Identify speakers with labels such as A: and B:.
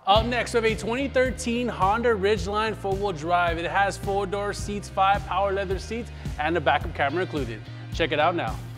A: Up next, we have a 2013 Honda Ridgeline four-wheel drive. It has 4-door seats, 5 power leather seats, and a backup camera included. Check it out now.